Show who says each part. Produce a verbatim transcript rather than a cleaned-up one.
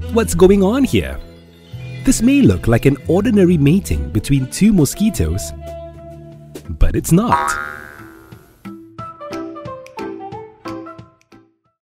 Speaker 1: What's going on here? This may look like an ordinary mating between two mosquitoes, but it's not.